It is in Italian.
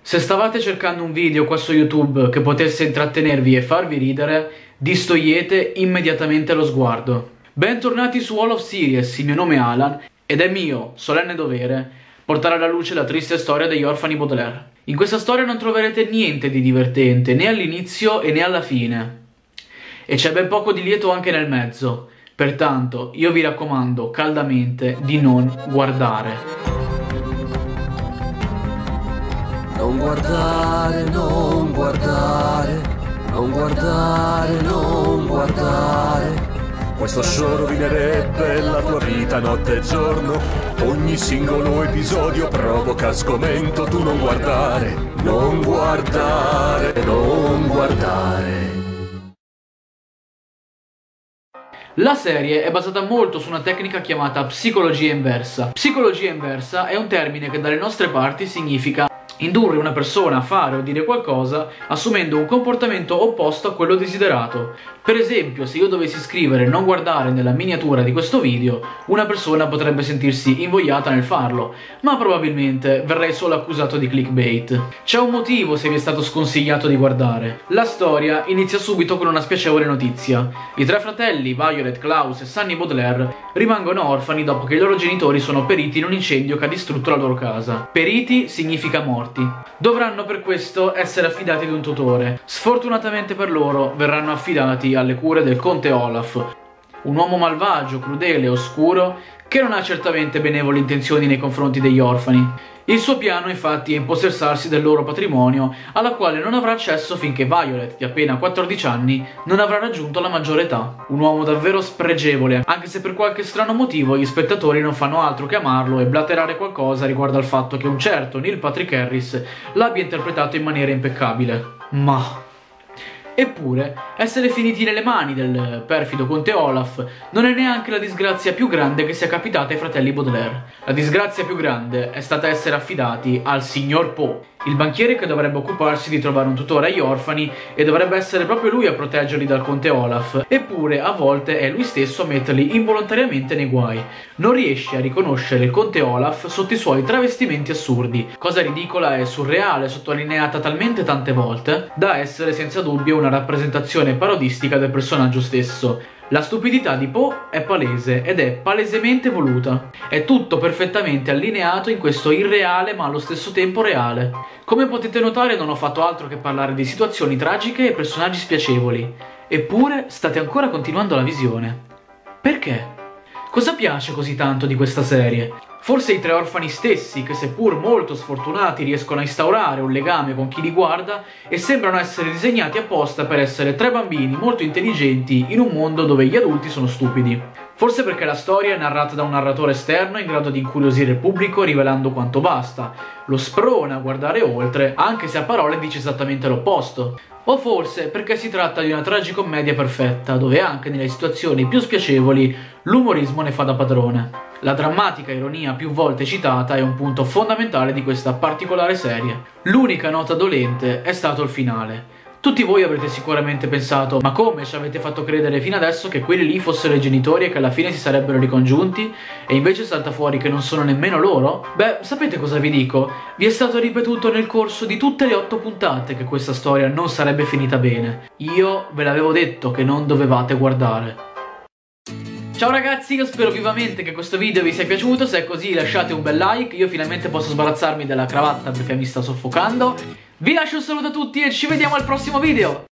Se stavate cercando un video qua su YouTube che potesse intrattenervi e farvi ridere, distogliete immediatamente lo sguardo. Bentornati su Wall of Series, il mio nome è Alan ed è mio solenne dovere portare alla luce la triste storia degli orfani Baudelaire. In questa storia non troverete niente di divertente, né all'inizio né alla fine. E c'è ben poco di lieto anche nel mezzo, pertanto io vi raccomando caldamente di non guardare. Non guardare, non guardare, non guardare, non guardare. Questo show rovinerebbe la tua vita notte e giorno. Ogni singolo episodio provoca sgomento. Tu non guardare, non guardare, non guardare. La serie è basata molto su una tecnica chiamata psicologia inversa. Psicologia inversa è un termine che dalle nostre parti significa indurre una persona a fare o dire qualcosa assumendo un comportamento opposto a quello desiderato. Per esempio, se io dovessi scrivere non guardare nella miniatura di questo video, una persona potrebbe sentirsi invogliata nel farlo, ma probabilmente verrei solo accusato di clickbait. C'è un motivo se vi è stato sconsigliato di guardare. La storia inizia subito con una spiacevole notizia. I tre fratelli, Violet, Klaus e Sunny Baudelaire, rimangono orfani dopo che i loro genitori sono periti in un incendio che ha distrutto la loro casa. Periti significa morti. Dovranno per questo essere affidati ad un tutore. Sfortunatamente per loro verranno affidati alle cure del conte Olaf, un uomo malvagio, crudele e oscuro che non ha certamente benevoli intenzioni nei confronti degli orfani. Il suo piano infatti è impossessarsi del loro patrimonio, alla quale non avrà accesso finché Violet, di appena 14 anni, non avrà raggiunto la maggiore età. Un uomo davvero spregevole, anche se per qualche strano motivo gli spettatori non fanno altro che amarlo e blaterare qualcosa riguardo al fatto che un certo Neil Patrick Harris l'abbia interpretato in maniera impeccabile. Ma eppure, essere finiti nelle mani del perfido conte Olaf non è neanche la disgrazia più grande che sia capitata ai fratelli Baudelaire. La disgrazia più grande è stata essere affidati al signor Poe, il banchiere che dovrebbe occuparsi di trovare un tutore agli orfani e dovrebbe essere proprio lui a proteggerli dal conte Olaf. Eppure, a volte è lui stesso a metterli involontariamente nei guai. Non riesce a riconoscere il conte Olaf sotto i suoi travestimenti assurdi, cosa ridicola e surreale sottolineata talmente tante volte da essere senza dubbio una rappresentazione parodistica del personaggio stesso. La stupidità di Poe è palese ed è palesemente voluta. È tutto perfettamente allineato in questo irreale ma allo stesso tempo reale. Come potete notare non ho fatto altro che parlare di situazioni tragiche e personaggi spiacevoli. Eppure state ancora continuando la visione. Perché? Cosa piace così tanto di questa serie? Forse i tre orfani stessi, che seppur molto sfortunati riescono a instaurare un legame con chi li guarda e sembrano essere disegnati apposta per essere tre bambini molto intelligenti in un mondo dove gli adulti sono stupidi. Forse perché la storia è narrata da un narratore esterno in grado di incuriosire il pubblico rivelando quanto basta, lo sprona a guardare oltre, anche se a parole dice esattamente l'opposto. O forse perché si tratta di una tragicommedia perfetta, dove anche nelle situazioni più spiacevoli l'umorismo ne fa da padrone. La drammatica ironia più volte citata è un punto fondamentale di questa particolare serie. L'unica nota dolente è stato il finale. Tutti voi avrete sicuramente pensato: ma come ci avete fatto credere fino adesso che quelli lì fossero i genitori e che alla fine si sarebbero ricongiunti? E invece salta fuori che non sono nemmeno loro? Beh, sapete cosa vi dico? Vi è stato ripetuto nel corso di tutte le 8 puntate che questa storia non sarebbe finita bene. Io ve l'avevo detto che non dovevate guardare. Ciao ragazzi, io spero vivamente che questo video vi sia piaciuto. Se è così lasciate un bel like, io finalmente posso sbarazzarmi della cravatta perché mi sta soffocando. Vi lascio un saluto a tutti e ci vediamo al prossimo video.